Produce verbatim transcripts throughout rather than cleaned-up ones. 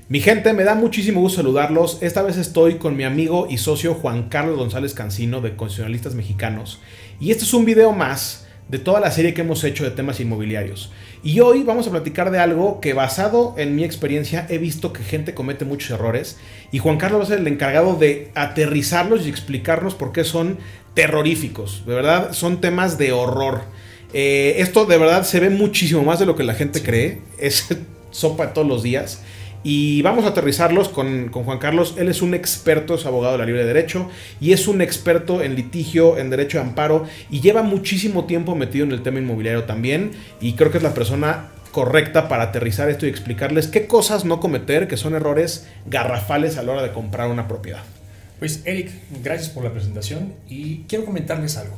Mi gente, me da muchísimo gusto saludarlos. Esta vez estoy con mi amigo y socio Juan Carlos González Cancino de Constitucionalistas Mexicanos. Y este es un video más de toda la serie que hemos hecho de temas inmobiliarios. Y hoy vamos a platicar de algo que, basado en mi experiencia, he visto que gente comete muchos errores. Y Juan Carlos va a ser el encargado de aterrizarlos y explicarnos por qué son terroríficos. De verdad, son temas de horror. Eh, esto de verdad se ve muchísimo más de lo que la gente sí. cree. Es sopa de todos los días. Y vamos a aterrizarlos con, con Juan Carlos. Él es un experto, es abogado de la Libre Derecho y es un experto en litigio, en derecho de amparo, y lleva muchísimo tiempo metido en el tema inmobiliario también, y creo que es la persona correcta para aterrizar esto y explicarles qué cosas no cometer, que son errores garrafales a la hora de comprar una propiedad. Pues Eric, gracias por la presentación y quiero comentarles algo.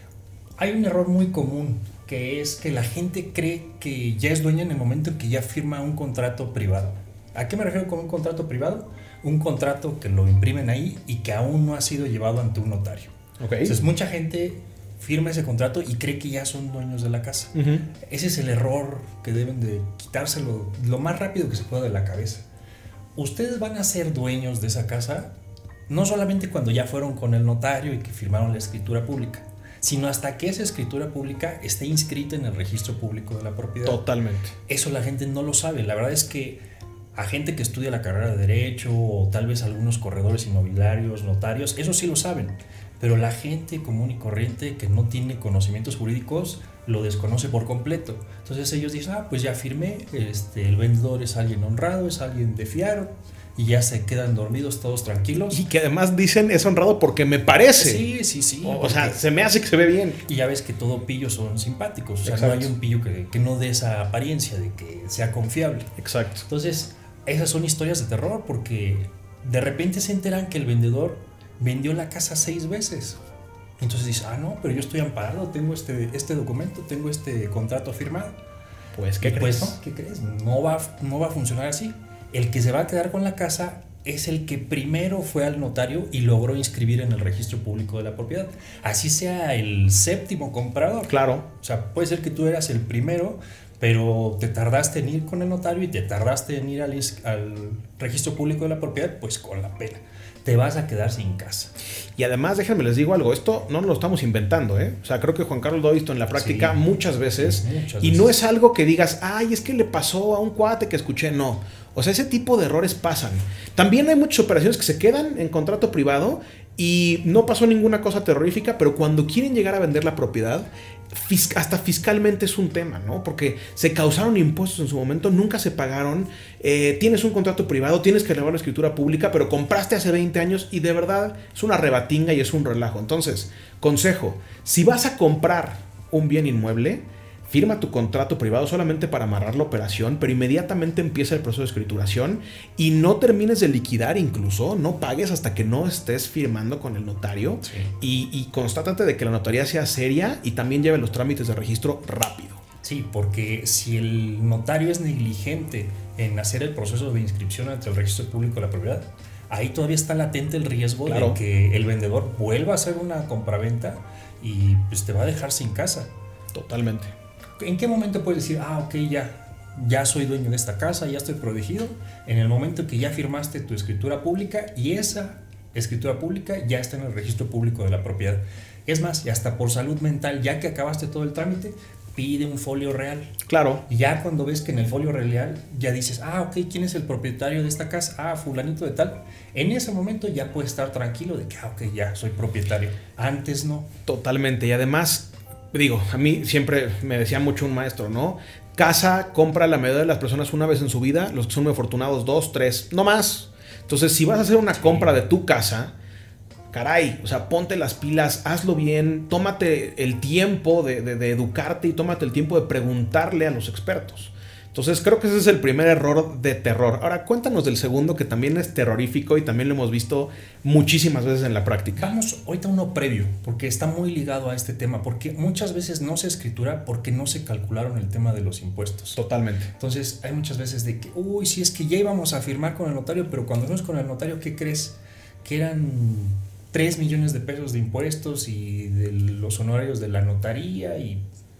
Hay un error muy común, que es que la gente cree que ya es dueña en el momento en que ya firma un contrato privado. ¿A qué me refiero con un contrato privado? Un contrato que lo imprimen ahí y que aún no ha sido llevado ante un notario. Okay. Entonces mucha gente firma ese contrato y cree que ya son dueños de la casa. Uh-huh. Ese es el error que deben de quitárselo lo más rápido que se pueda de la cabeza. Ustedes van a ser dueños de esa casa no solamente cuando ya fueron con el notario y que firmaron la escritura pública, sino hasta que esa escritura pública esté inscrita en el registro público de la propiedad. Totalmente. Eso la gente no lo sabe. La verdad es que a gente que estudia la carrera de Derecho o tal vez algunos corredores inmobiliarios, notarios, eso sí lo saben, pero la gente común y corriente que no tiene conocimientos jurídicos lo desconoce por completo. Entonces ellos dicen, ah, pues ya firmé, este, el vendedor es alguien honrado, es alguien de fiar, y ya se quedan dormidos todos tranquilos. Y que además dicen es honrado porque me parece. Sí, sí, sí. O, o sea, se me hace que se ve bien. Y ya ves que todo pillos son simpáticos. O sea, Exacto. no hay un pillo que, que no dé esa apariencia de que sea confiable. Exacto. Entonces, esas son historias de terror porque de repente se enteran que el vendedor vendió la casa seis veces. Entonces dice, ah, no, pero yo estoy amparado, tengo este, este documento, tengo este contrato firmado. Pues, ¿qué y crees? Pues, no, ¿qué crees? No va, no va a funcionar así. El que se va a quedar con la casa es el que primero fue al notario y logró inscribir en el registro público de la propiedad. Así sea el séptimo comprador. Claro. O sea, puede ser que tú eras el primero, pero te tardaste en ir con el notario y te tardaste en ir al, al registro público de la propiedad, pues con la pena. Te vas a quedar sin casa. Y además, déjenme les digo algo, esto no lo estamos inventando, ¿eh? O sea, creo que Juan Carlos lo ha visto en la práctica sí, muchas veces. Muchas y veces. No es algo que digas, ay, es que le pasó a un cuate que escuché, no. O sea, ese tipo de errores pasan. También hay muchas operaciones que se quedan en contrato privado y no pasó ninguna cosa terrorífica, pero cuando quieren llegar a vender la propiedad, hasta fiscalmente es un tema, ¿no? Porque se causaron impuestos en su momento, nunca se pagaron, eh, tienes un contrato privado, tienes que elevar la escritura pública, pero compraste hace veinte años y de verdad es una rebatinga y es un relajo. Entonces, consejo, si vas a comprar un bien inmueble, firma tu contrato privado solamente para amarrar la operación, pero inmediatamente empieza el proceso de escrituración y no termines de liquidar, incluso no pagues hasta que no estés firmando con el notario. Sí. y, y constátate de que la notaría sea seria y también lleve los trámites de registro rápido. Sí, porque si el notario es negligente en hacer el proceso de inscripción ante el registro público de la propiedad, ahí todavía está latente el riesgo claro. de que el vendedor vuelva a hacer una compraventa y pues te va a dejar sin casa. Totalmente. ¿En qué momento puedes decir, ah, ok, ya, ya soy dueño de esta casa, ya estoy protegido? En el momento que ya firmaste tu escritura pública y esa escritura pública ya está en el registro público de la propiedad. Es más, y hasta por salud mental, ya que acabaste todo el trámite, pide un folio real. Claro. Y ya cuando ves que en el folio real ya dices, ah, ok, ¿quién es el propietario de esta casa? Ah, fulanito de tal. En ese momento ya puedes estar tranquilo de que, ah, ok, ya soy propietario. Antes no. Totalmente. Y además, digo, a mí siempre me decía mucho un maestro, ¿no? Casa, compra la mayoría de las personas una vez en su vida, los que son muy afortunados, dos, tres, no más. Entonces, si vas a hacer una sí. compra de tu casa, caray, o sea, ponte las pilas, hazlo bien, tómate el tiempo de, de, de educarte y tómate el tiempo de preguntarle a los expertos. Entonces creo que ese es el primer error de terror. Ahora cuéntanos del segundo, que también es terrorífico y también lo hemos visto muchísimas veces en la práctica. Vamos ahorita a uno previo, porque está muy ligado a este tema, porque muchas veces no se escritura porque no se calcularon el tema de los impuestos. Totalmente. Entonces hay muchas veces de que, uy, si es que ya íbamos a firmar con el notario, pero cuando fuimos con el notario, ¿qué crees? Que eran tres millones de pesos de impuestos y de los honorarios de la notaría y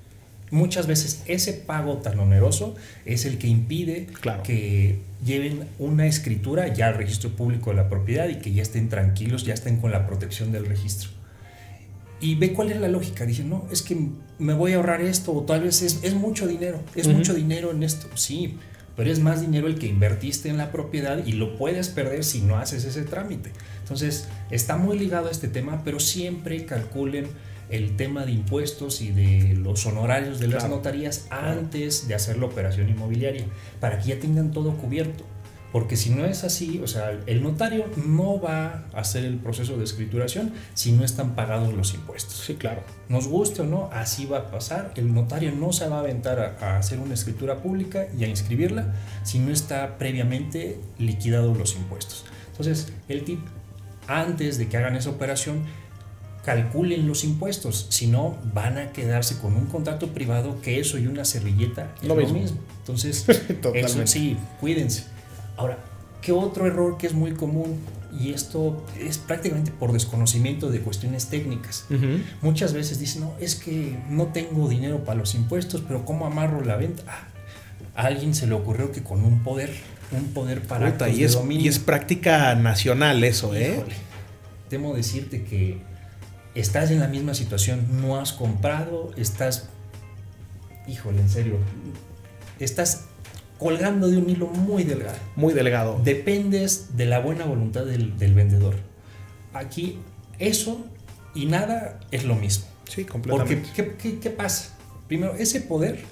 muchas veces ese pago tan oneroso es el que impide claro. que lleven una escritura ya al registro público de la propiedad y que ya estén tranquilos, ya estén con la protección del registro. Y ve cuál es la lógica. Dije, no, es que me voy a ahorrar esto, o tal vez es, es mucho dinero, es uh-huh. mucho dinero en esto. Sí, pero es más dinero el que invertiste en la propiedad y lo puedes perder si no haces ese trámite. Entonces, está muy ligado a este tema, pero siempre calculen el tema de impuestos y de los honorarios de las claro. notarías antes de hacer la operación inmobiliaria, para que ya tengan todo cubierto. Porque si no es así, o sea, el notario no va a hacer el proceso de escrituración si no están pagados los impuestos. Sí, claro. Nos guste o no, así va a pasar. El notario no se va a aventar a, a hacer una escritura pública y a inscribirla si no está previamente liquidados los impuestos. Entonces, el tip, antes de que hagan esa operación, calculen los impuestos, si no van a quedarse con un contrato privado que eso y una servilleta es lo lo mismo. mismo. Entonces, eso sí, cuídense. Ahora, ¿qué otro error que es muy común? Y esto es prácticamente por desconocimiento de cuestiones técnicas. Uh-huh. Muchas veces dicen, no, es que no tengo dinero para los impuestos, pero ¿cómo amarro la venta? Ah, a alguien se le ocurrió que con un poder, un poder para Puta, actos y es, de dominio. Y es práctica nacional eso, ¿eh? Híjole, temo decirte que estás en la misma situación, no has comprado, estás, híjole, en serio, estás colgando de un hilo muy delgado. Muy delgado. Dependes de la buena voluntad del, del vendedor. Aquí, eso y nada es lo mismo. Sí, completamente. Porque, ¿qué, qué, qué pasa? Primero, ese poder,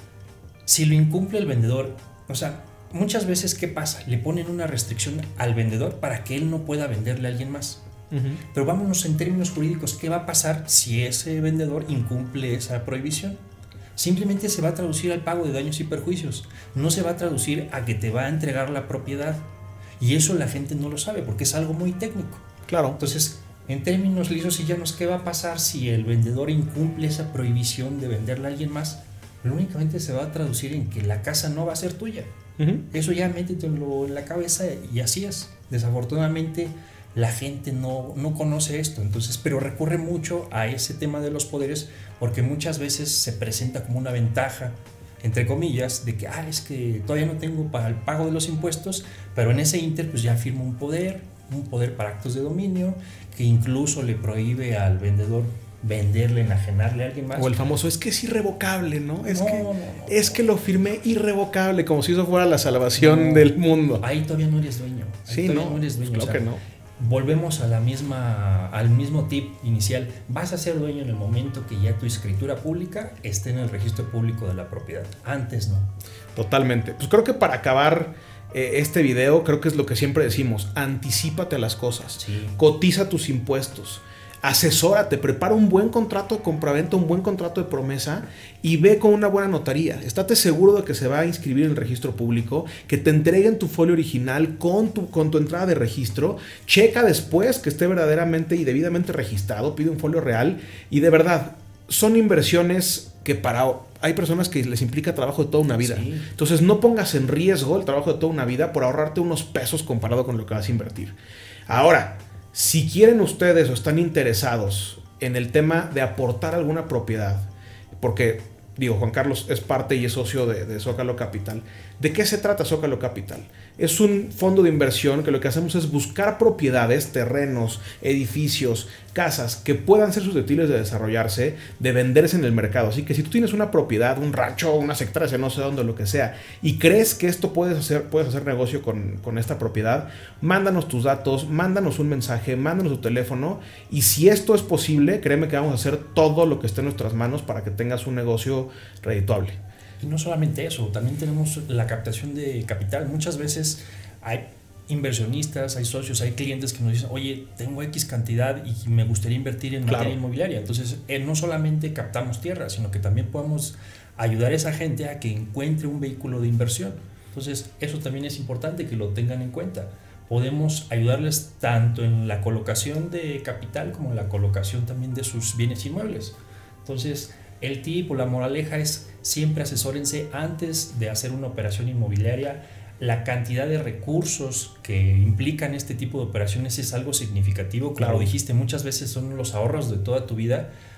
si lo incumple el vendedor, o sea, muchas veces, ¿qué pasa? Le ponen una restricción al vendedor para que él no pueda venderle a alguien más. Uh-huh. Pero vámonos en términos jurídicos, ¿qué va a pasar si ese vendedor incumple esa prohibición? Simplemente se va a traducir al pago de daños y perjuicios, no se va a traducir a que te va a entregar la propiedad, y eso la gente no lo sabe porque es algo muy técnico. Claro. Entonces, en términos lisos y llanos, ¿qué va a pasar si el vendedor incumple esa prohibición de venderle a alguien más? Lo únicamente se va a traducir en que la casa no va a ser tuya. Uh-huh. Eso ya métetelo en la cabeza y así es. Desafortunadamente, la gente no, no conoce esto, entonces, pero recurre mucho a ese tema de los poderes porque muchas veces se presenta como una ventaja, entre comillas, de que, ah, es que todavía no tengo para el pago de los impuestos, pero en ese inter pues ya firmo un poder, un poder para actos de dominio, que incluso le prohíbe al vendedor venderle, enajenarle a alguien más. O el famoso, es que es irrevocable, ¿no? Es, no, que, no, no, es que lo firmé irrevocable, como si eso fuera la salvación no, del mundo. Ahí todavía no eres dueño. Ahí sí, todavía no, no eres dueño. Claro o sea, que no. Volvemos a la misma, al mismo tip inicial. Vas a ser dueño en el momento que ya tu escritura pública esté en el registro público de la propiedad. Antes no. Totalmente. Pues creo que para acabar eh, este video, creo que es lo que siempre decimos: anticípate a las cosas. Sí. Cotiza tus impuestos. Asesórate, prepara un buen contrato de compraventa, un buen contrato de promesa y ve con una buena notaría. Estate seguro de que se va a inscribir en el registro público, que te entreguen tu folio original con tu, con tu entrada de registro. Checa después que esté verdaderamente y debidamente registrado, pide un folio real y de verdad, son inversiones que para... Hay personas que les implica trabajo de toda una vida. Sí. Entonces no pongas en riesgo el trabajo de toda una vida por ahorrarte unos pesos comparado con lo que vas a invertir. Ahora, si quieren ustedes o están interesados en el tema de aportar alguna propiedad, porque, digo, Juan Carlos es parte y es socio de, de Zócalo Capital. ¿De qué se trata Zócalo Capital? Es un fondo de inversión que lo que hacemos es buscar propiedades, terrenos, edificios, casas que puedan ser susceptibles de desarrollarse, de venderse en el mercado. Así que si tú tienes una propiedad, un rancho, unas hectáreas, no sé dónde, lo que sea, y crees que esto puedes hacer, puedes hacer negocio con, con esta propiedad, mándanos tus datos, mándanos un mensaje, mándanos tu teléfono, y si esto es posible, créeme que vamos a hacer todo lo que esté en nuestras manos para que tengas un negocio redituable. Y no solamente eso, también tenemos la captación de capital. Muchas veces hay inversionistas, hay socios, hay clientes que nos dicen, oye, tengo X cantidad y me gustaría invertir en claro. materia inmobiliaria. Entonces, eh, no solamente captamos tierra, sino que también podemos ayudar a esa gente a que encuentre un vehículo de inversión. Entonces, eso también es importante que lo tengan en cuenta. Podemos ayudarles tanto en la colocación de capital como en la colocación también de sus bienes inmuebles. Entonces, el tip o la moraleja es siempre asesórense antes de hacer una operación inmobiliaria. La cantidad de recursos que implican este tipo de operaciones es algo significativo. Como claro. dijiste, muchas veces son los ahorros de toda tu vida.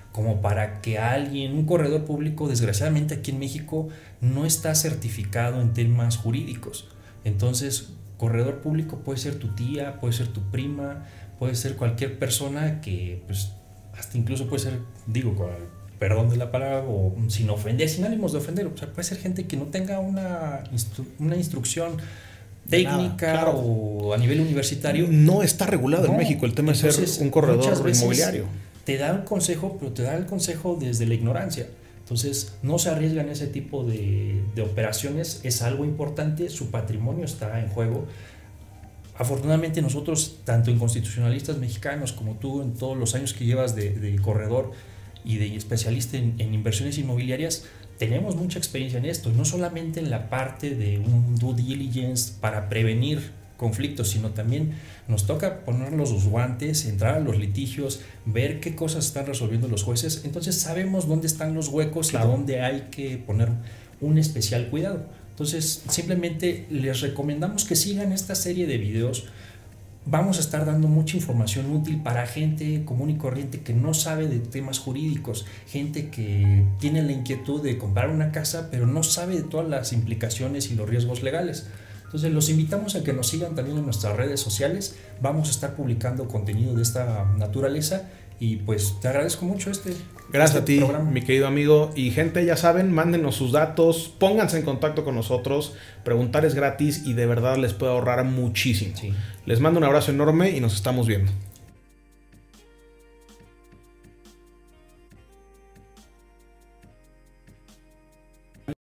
como para que alguien, un corredor público, desgraciadamente aquí en México, no está certificado en temas jurídicos. Entonces, corredor público puede ser tu tía, puede ser tu prima, puede ser cualquier persona que, pues, hasta incluso puede ser, digo, con el perdón de la palabra, o sin ofender, sin ánimos de ofender, o sea, puede ser gente que no tenga una, instru una instrucción técnica, nada, claro, o a nivel universitario. No está regulado no, en México el tema entonces, de ser un corredor inmobiliario. Te da un consejo, pero te da el consejo desde la ignorancia. Entonces, no se arriesgan ese tipo de, de operaciones, es algo importante, su patrimonio está en juego. Afortunadamente nosotros, tanto en constitucionalistas mexicanos como tú, en todos los años que llevas de, de corredor y de especialista en, en inversiones inmobiliarias, tenemos mucha experiencia en esto, no solamente en la parte de un due diligence para prevenir conflictos, sino también nos toca poner los guantes, entrar a los litigios, ver qué cosas están resolviendo los jueces. Entonces sabemos dónde están los huecos, claro, y dónde hay que poner un especial cuidado. Entonces simplemente les recomendamos que sigan esta serie de videos. Vamos a estar dando mucha información útil para gente común y corriente que no sabe de temas jurídicos, gente que tiene la inquietud de comprar una casa pero no sabe de todas las implicaciones y los riesgos legales. Entonces los invitamos a que nos sigan también en nuestras redes sociales. Vamos a estar publicando contenido de esta naturaleza y pues te agradezco mucho este Gracias este a ti, programa. Mi querido amigo. Y gente, ya saben, mándenos sus datos, pónganse en contacto con nosotros. Preguntar es gratis y de verdad les puede ahorrar muchísimo. Sí. Les mando un abrazo enorme y nos estamos viendo.